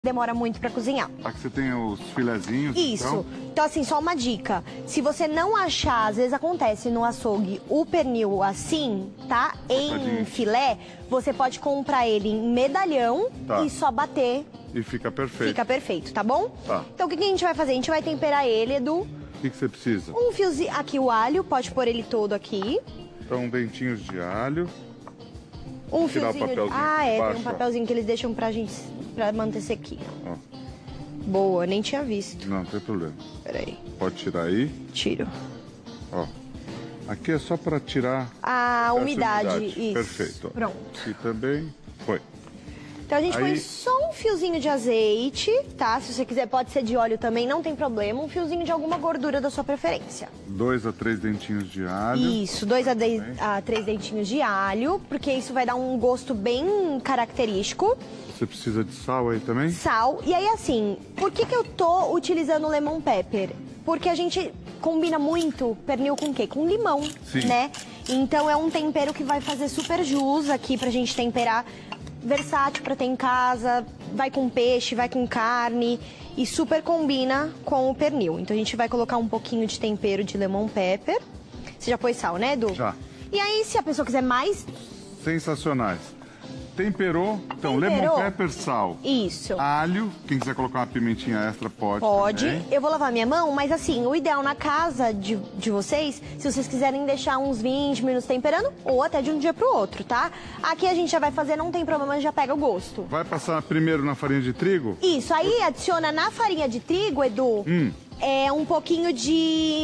demora muito pra cozinhar. Aqui você tem os filezinhos. Isso. Então, assim, só uma dica. Se você não achar, às vezes acontece no açougue, o pernil assim, tá? Em filé, você pode comprar ele em medalhão e só bater. E fica perfeito. Fica perfeito, tá bom? Tá. Então, o que a gente vai fazer? A gente vai temperar ele, Edu. O que você precisa? Um fiozinho, aqui o alho, pode pôr ele todo aqui. Então, dentinhos de alho. Um tirar fiozinho. o papelzinho Tem um papelzinho que eles deixam pra gente, pra manter sequinho. Ó. Boa, nem tinha visto. Não tem problema. Peraí. Pode tirar aí. Tiro. Ó. Aqui é só para tirar a umidade. Isso. Perfeito. Ó. Pronto. Aqui também foi. Então a gente põe só um fiozinho de azeite, tá? Se você quiser, pode ser de óleo também, não tem problema. Um fiozinho de alguma gordura da sua preferência. 2 a 3 dentinhos de alho. Isso, 2 a 3 dentinhos de alho, porque isso vai dar um gosto bem característico. Você precisa de sal aí também? Sal. E aí, assim, por que eu tô utilizando o lemon pepper? Porque a gente combina muito pernil com o quê? Com limão, né? Então é um tempero que vai fazer super jus aqui pra gente temperar. Versátil pra ter em casa, vai com peixe, vai com carne e super combina com o pernil. Então a gente vai colocar um pouquinho de tempero de lemon pepper. Você já pôs sal, né, Edu? Já. E aí, se a pessoa quiser mais... Sensacionais. Temperou, então lemon pepper, sal. Isso. Alho, quem quiser colocar uma pimentinha extra pode. Pode. Também. Eu vou lavar minha mão, mas assim, o ideal na casa de vocês, se vocês quiserem deixar uns 20 minutos temperando, ou até de um dia pro outro, tá? Aqui a gente já vai fazer, não tem problema, já pega o gosto. Vai passar primeiro na farinha de trigo? Isso, aí adiciona na farinha de trigo, Edu, um pouquinho de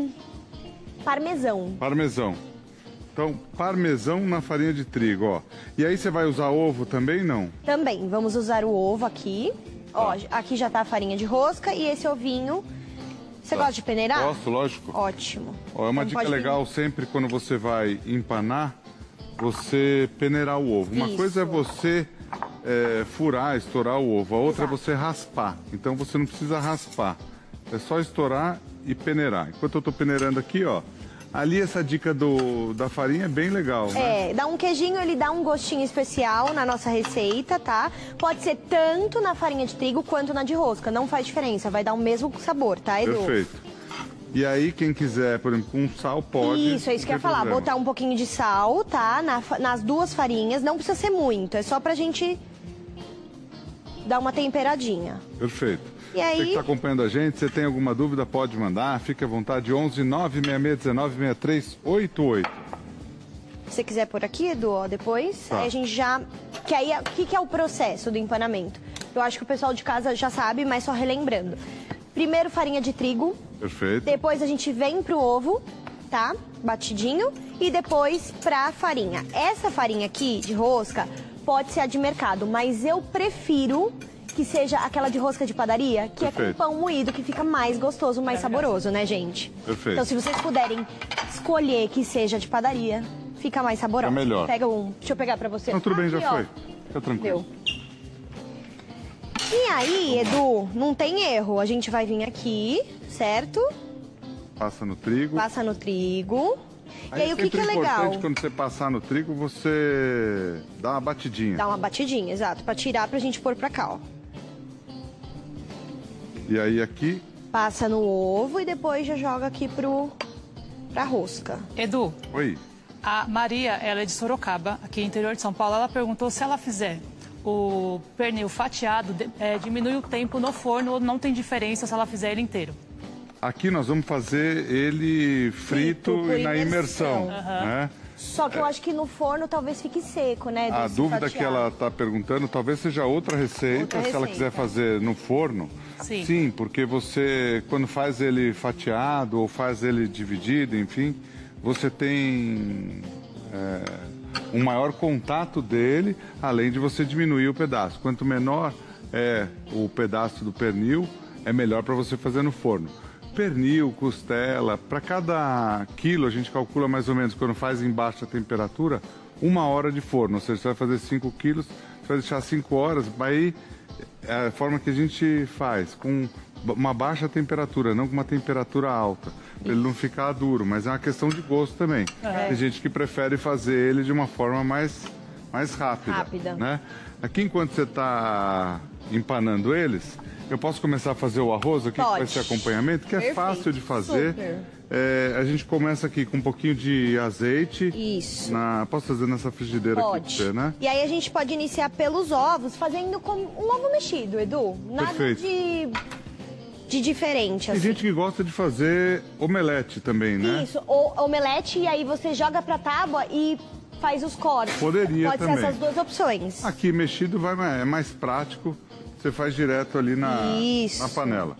parmesão. Parmesão. Então, parmesão na farinha de trigo, ó. E aí você vai usar ovo também, não? Também, vamos usar o ovo aqui. Ó, aqui já tá a farinha de rosca e esse ovinho. Você gosta de peneirar? Gosto, lógico. Ótimo. Ó, é uma dica legal sempre quando você vai empanar, você peneirar o ovo. Uma coisa é você furar, estourar o ovo. A outra é você raspar. Então você não precisa raspar. É só estourar e peneirar. Enquanto eu tô peneirando aqui, ó. Ali essa dica da farinha é bem legal, né? Dá um queijinho, ele dá um gostinho especial na nossa receita, tá? Pode ser tanto na farinha de trigo quanto na de rosca, não faz diferença, vai dar o mesmo sabor, tá, Edu? Perfeito. E aí, quem quiser, por exemplo, com sal, pode... Isso, é isso que eu ia falar, botar um pouquinho de sal, tá? Nas duas farinhas, não precisa ser muito, é só pra gente dar uma temperadinha. Perfeito. E aí... Você que está acompanhando a gente, se tem alguma dúvida, pode mandar. Fique à vontade, 11 966 19 63 88. Se você quiser por aqui, Edu, ó, depois, aí a gente já... Que aí, o que é o processo do empanamento? Eu acho que o pessoal de casa já sabe, mas só relembrando. Primeiro, farinha de trigo. Perfeito. Depois a gente vem pro ovo, tá? Batidinho. E depois pra farinha. Essa farinha aqui, de rosca, pode ser a de mercado, mas eu prefiro... que seja aquela de rosca de padaria, que é com pão moído, que fica mais gostoso, mais saboroso, né, gente? Perfeito. Então, se vocês puderem escolher que seja de padaria, fica mais saboroso. É melhor. Pega um. Deixa eu pegar pra você. Não, tudo bem, aqui, já foi. Fica tranquilo. Deu. E aí, Edu, não tem erro. A gente vai vir aqui, certo? Passa no trigo. Passa no trigo. E aí, o que é legal? É importante quando você passar no trigo, você dá uma batidinha. Dá uma batidinha, exato. Pra tirar, pra gente pôr pra cá, ó. E aí aqui... Passa no ovo e depois já joga aqui pra rosca. Edu. Oi. A Maria, ela é de Sorocaba, aqui no interior de São Paulo. Ela perguntou se ela fizer o pernil fatiado, diminui o tempo no forno ou não tem diferença se ela fizer ele inteiro? Aqui nós vamos fazer ele frito e na imersão, né? Só que eu acho que no forno talvez fique seco, né? A dúvida que ela está perguntando talvez seja outra receita, se ela quiser fazer no forno. Sim, porque você, quando faz ele fatiado ou faz ele dividido, enfim, você tem um maior contato dele, além de você diminuir o pedaço. Quanto menor é o pedaço do pernil, é melhor para você fazer no forno. Pernil, costela, para cada quilo a gente calcula mais ou menos, quando faz em baixa temperatura, 1 hora de forno. Ou seja, você vai fazer 5 quilos, você vai deixar 5 horas, aí é a forma que a gente faz, com uma baixa temperatura, não com uma temperatura alta, para ele não ficar duro, mas é uma questão de gosto também. Tem gente que prefere fazer ele de uma forma mais rápida. Né? Aqui, enquanto você está empanando eles, eu posso começar a fazer o arroz aqui, que vai ser acompanhamento, que é fácil de fazer. A gente começa aqui com um pouquinho de azeite. Isso. Posso fazer nessa frigideira aqui pra você, né? E aí a gente pode iniciar pelos ovos, fazendo com um ovo mexido, Edu. Nada de diferente, assim. Tem gente que gosta de fazer omelete também, né? Isso, omelete, e aí você joga pra tábua e faz os cortes. Poderia Pode também. ser essas duas opções. Aqui, mexido é mais prático. Você faz direto ali na panela.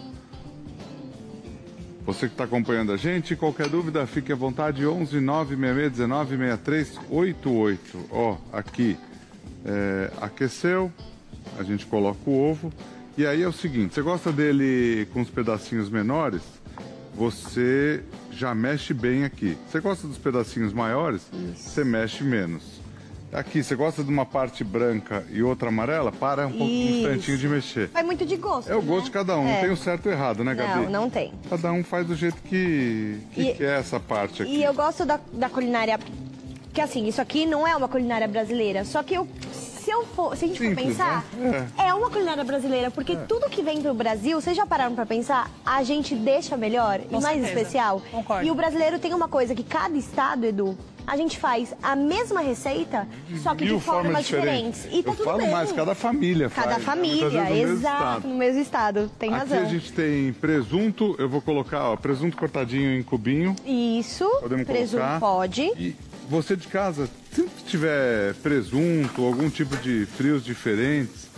Você que está acompanhando a gente, qualquer dúvida, fique à vontade, 11 966 19 63 88. Ó, aqui aqueceu, a gente coloca o ovo. E aí é o seguinte, você gosta dele com os pedacinhos menores? Você já mexe bem aqui. Você gosta dos pedacinhos maiores? Você mexe menos. Aqui, você gosta de uma parte branca e outra amarela? Para um instantinho de mexer. Vai muito de gosto, É o gosto de cada um, não tem o certo e o errado, né, Gabi? Não tem. Cada um faz do jeito que quer essa parte aqui. E eu gosto da culinária, que assim, isso aqui não é uma culinária brasileira, só que se a gente for pensar, né? É uma culinária brasileira, porque tudo que vem pro Brasil, vocês já pararam pra pensar, a gente deixa melhor e mais especial. Concordo. E o brasileiro tem uma coisa que cada estado, Edu, a gente faz a mesma receita, só que de formas diferentes. E tá tudo bem. Eu falo mais, cada família faz. Cada família, exato, no mesmo estado. Tem razão. Aqui a gente tem presunto, eu vou colocar, ó, presunto cortadinho em cubinho. Isso, podemos presunto colocar. Pode. E você de casa, sempre que tiver presunto, algum tipo de frios diferentes,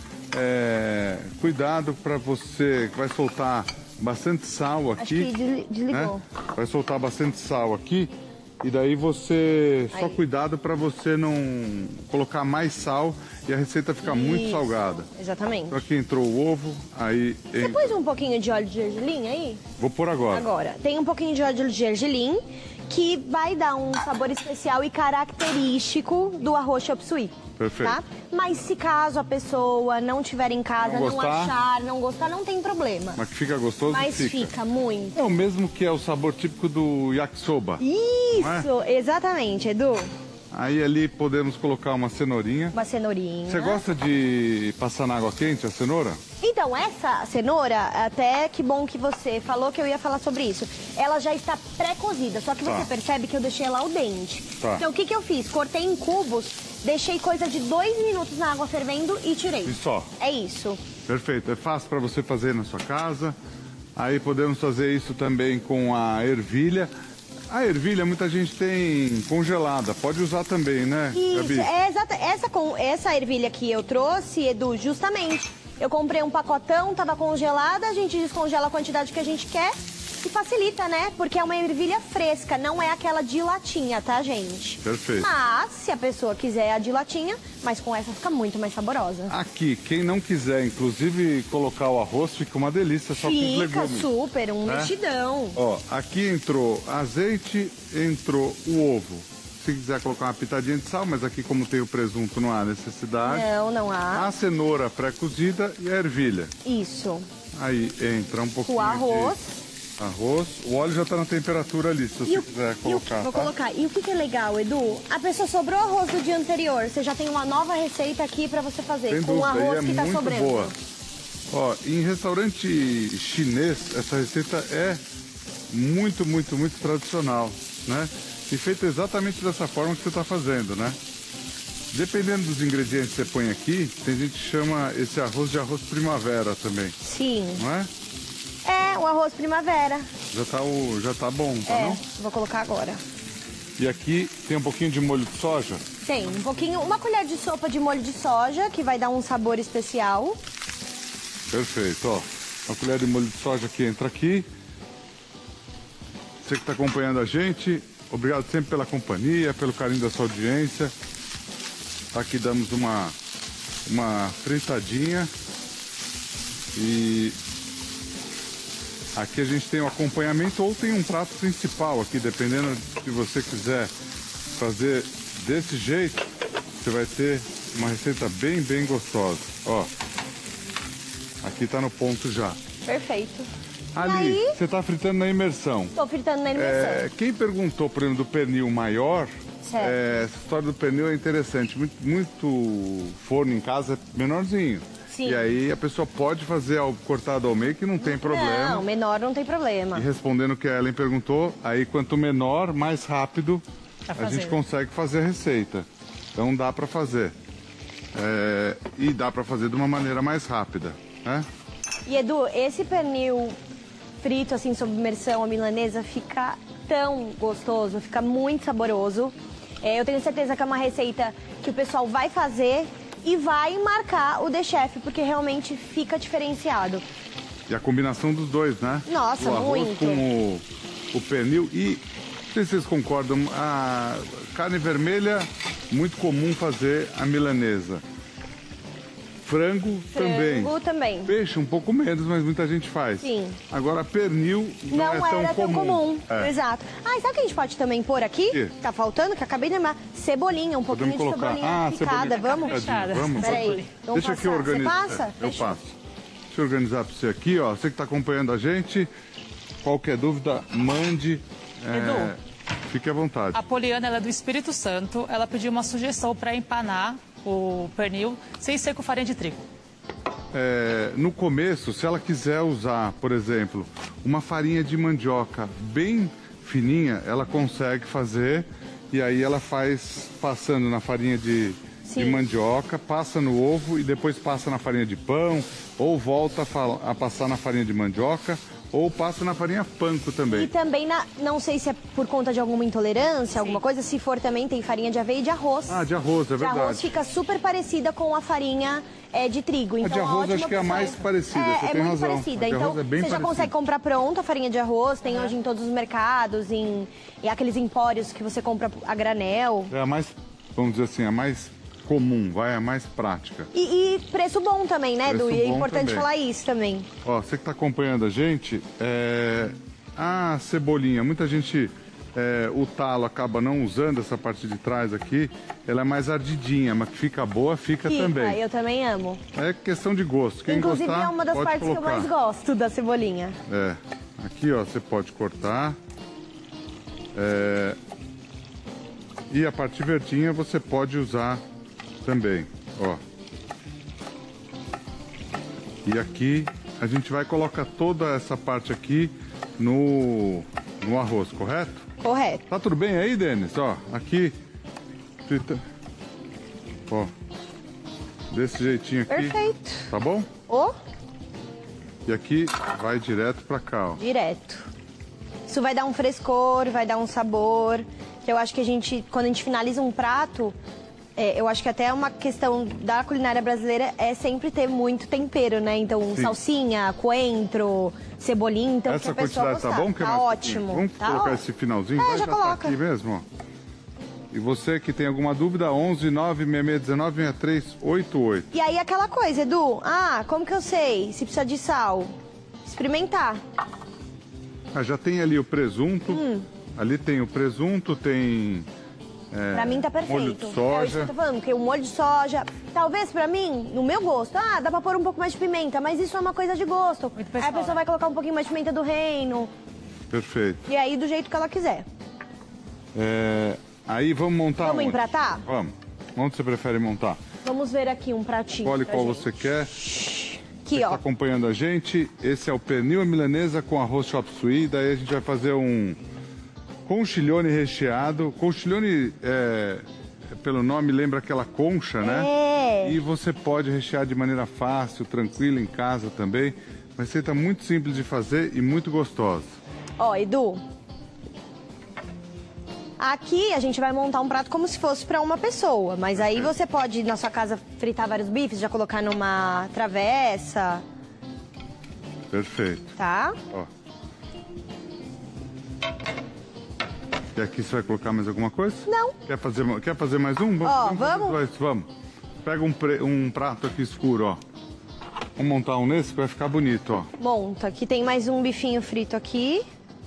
cuidado para você, que vai soltar bastante sal aqui. Acho que desligou. Né? Vai soltar bastante sal aqui. E daí você, só cuidado para você não colocar mais sal e a receita ficar muito salgada. Exatamente. Então aqui entrou o ovo, aí... Você pôs um pouquinho de óleo de gergelim aí? Vou pôr agora. Agora, tem um pouquinho de óleo de gergelim que vai dar um sabor especial e característico do arroz chop suey. Perfeito. Tá? Mas se caso a pessoa não estiver em casa, não achar, não gostar, não tem problema. Mas que fica gostoso? Mas fica muito. É o mesmo que é o sabor típico do yakisoba. Isso, exatamente, Edu. Aí ali podemos colocar uma cenourinha. Uma cenourinha. Você gosta de passar na água quente a cenoura? Então, essa cenoura, até que bom que você falou que eu ia falar sobre isso. Ela já está pré-cozida, só que você percebe que eu deixei ela al dente. Então, o que eu fiz? Cortei em cubos, deixei coisa de 2 minutos na água fervendo e tirei. E só? É isso. Perfeito. É fácil para você fazer na sua casa. Aí podemos fazer isso também com a ervilha. A ervilha muita gente tem congelada, pode usar também, né, Gabi? Isso, essa ervilha que eu trouxe, Edu, justamente. Eu comprei um pacotão, tava congelada, a gente descongela a quantidade que a gente quer e facilita, né? Porque é uma ervilha fresca, não é aquela de latinha, tá, gente? Perfeito. Mas, se a pessoa quiser a de latinha, mas com essa fica muito mais saborosa. Aqui, quem não quiser, inclusive, colocar o arroz, fica uma delícia, só com os legumes. Fica super, mexidão. Ó, aqui entrou azeite, entrou o ovo. Se quiser colocar uma pitadinha de sal, mas aqui como tem o presunto não há necessidade. Não há. A cenoura pré-cozida e a ervilha. Isso. Aí entra um pouquinho o arroz. Arroz. O óleo já está na temperatura ali, se você quiser colocar. Vou colocar. E o que é legal, Edu? A pessoa sobrou arroz do dia anterior. Você já tem uma nova receita aqui para você fazer. Sem com dúvida, o arroz que tá muito sobrando. Boa. Ó, em restaurante chinês, essa receita é muito tradicional, né? E feito exatamente dessa forma que você está fazendo, né? Dependendo dos ingredientes que você põe aqui, tem gente que chama esse arroz de arroz primavera também. Sim. Não é? É, o arroz primavera. Já tá bom, tá não? Vou colocar agora. E aqui tem um pouquinho de molho de soja? Tem, um pouquinho, uma colher de sopa de molho de soja, que vai dar um sabor especial. Perfeito, ó. Uma colher de molho de soja que entra aqui. Você que está acompanhando a gente, obrigado sempre pela companhia, pelo carinho da sua audiência. Aqui damos uma fritadinha. E aqui a gente tem o acompanhamento ou tem um prato principal aqui, dependendo se você quiser fazer desse jeito, você vai ter uma receita bem gostosa. Ó, aqui tá no ponto já. Perfeito. Ali, você tá fritando na imersão. Tô fritando na imersão. Quem perguntou, por exemplo, do pernil maior, essa história do pernil é interessante. Muito forno em casa é menorzinho. Sim. E aí a pessoa pode fazer cortado ao meio, que não tem problema. Não, menor não tem problema. E respondendo o que a Ellen perguntou, aí quanto menor, mais rápido a gente consegue fazer a receita. Então dá para fazer. E dá para fazer de uma maneira mais rápida, né? E Edu, esse pernil frito assim sob imersão, a milanesa, fica tão gostoso, fica muito saboroso. Eu tenho certeza que é uma receita que o pessoal vai fazer e vai marcar o The Chef, porque realmente fica diferenciado. E a combinação dos dois, né? Nossa, o arroz muito. Com o pernil e, não sei se vocês concordam, a carne vermelha, muito comum fazer a milanesa. Frango também. Peixe um pouco menos, mas muita gente faz. Sim. Agora pernil não é tão comum. Exato. Ah, e sabe o que a gente pode também pôr aqui? Que tá faltando, que eu acabei de lembrar. Cebolinha, um pouquinho de cebolinha picada. Vamos? Vamos. Peraí. Deixa que eu organizo. Você passa? Eu passo. Deixa eu organizar para você aqui, ó. Você que tá acompanhando a gente, qualquer dúvida, mande. Edu, fique à vontade. A Poliana, ela é do Espírito Santo. Ela pediu uma sugestão para empanar o pernil sem ser com farinha de trigo. No começo, se ela quiser usar, por exemplo, uma farinha de mandioca bem fininha, ela consegue fazer e aí ela faz passando na farinha de mandioca, passa no ovo e depois passa na farinha de pão, ou volta a passar na farinha de mandioca, ou passa na farinha panko também. E também, não sei se é por conta de alguma intolerância, alguma coisa, se for também, tem farinha de aveia e de arroz. Ah, de arroz, é verdade. De arroz fica super parecida com a farinha de trigo. Então, a de arroz acho que é a mais parecida, você tem muito razão. Parecida. Então, você já consegue comprar pronta a farinha de arroz, tem hoje em todos os mercados, e aqueles empórios que você compra a granel. É a mais, vamos dizer assim, a mais comum, a mais prática. E preço bom também, né, Edu? E é importante falar isso também. Ó, você que está acompanhando a gente, a cebolinha, muita gente, o talo acaba não usando essa parte de trás aqui, ela é mais ardidinha, mas que fica boa, fica também. Eu também amo. É questão de gosto. Quem Inclusive gostar, é uma das partes que eu mais gosto da cebolinha. Aqui, ó, você pode cortar. E a parte verdinha você pode usar também, ó. E aqui a gente vai colocar toda essa parte aqui no arroz, correto? Correto. Tá tudo bem aí, Denis? Ó, aqui. Ó. Desse jeitinho aqui. Perfeito. Tá bom? E aqui vai direto pra cá, ó. Direto. Isso vai dar um frescor, vai dar um sabor. Que eu acho que quando a gente finaliza um prato, eu acho que até uma questão da culinária brasileira é sempre ter muito tempero, né? Então, salsinha, coentro, cebolinha, então essa que a pessoa quantidade tá bom? Tá ótimo. Vamos colocar esse finalzinho? Já coloca. Tá aqui mesmo, ó. E você que tem alguma dúvida, 11 96619 6388. E aí aquela coisa, Edu, como que eu sei se precisa de sal? Experimentar. Já tem ali o presunto, ali tem o presunto, tem... Pra mim tá perfeito. Molho de soja. É isso que eu tô falando, porque o molho de soja, talvez pra mim, no meu gosto, dá pra pôr um pouco mais de pimenta, mas isso é uma coisa de gosto. Aí a pessoa vai colocar um pouquinho mais de pimenta do reino. Perfeito. E aí do jeito que ela quiser. Aí vamos montar. Vamos empratar? Vamos. Onde você prefere montar? Vamos ver aqui um pratinho. Escolhe qual você quer. Aqui, ó. Tá acompanhando a gente. Esse é o pernil à milanesa com arroz chop suey. Daí a gente vai fazer um conchilhone recheado. Conchilhone, pelo nome, lembra aquela concha, né? E você pode rechear de maneira fácil, tranquila, em casa também. Uma receita muito simples de fazer e muito gostosa. Ó, Edu, aqui a gente vai montar um prato como se fosse para uma pessoa, mas aí você pode, na sua casa, fritar vários bifes, já colocar numa travessa. Perfeito. Tá? Ó. E aqui você vai colocar mais alguma coisa? Não. Quer fazer mais um? Vamos. Vamos. Pega um prato aqui escuro, ó. Vamos montar um nesse que vai ficar bonito, ó. Monta. Aqui tem mais um bifinho frito aqui.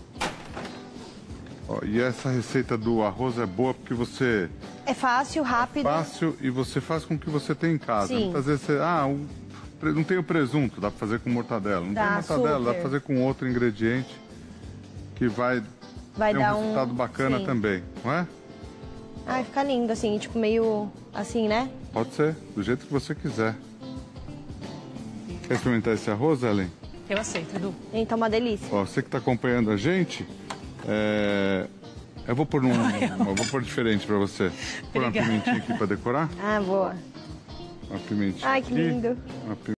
Ó, e essa receita do arroz é boa porque você... É fácil, rápido. Fácil e você faz com o que você tem em casa. Sim. Muitas vezes você... não tem o presunto, dá pra fazer com mortadela. Não tem mortadela, dá pra fazer com outro ingrediente que vai ter um resultado bacana também, não é? Ai, fica lindo assim, tipo meio assim, né? Pode ser, do jeito que você quiser. Quer experimentar esse arroz, Ellen? Eu aceito, Edu. Então, uma delícia. Ó, você que está acompanhando a gente, eu vou pôr eu vou pôr diferente para você. Vou pôr uma pimentinha aqui para decorar. Ah, boa. Uma pimentinha. Ai, que lindo. Aqui,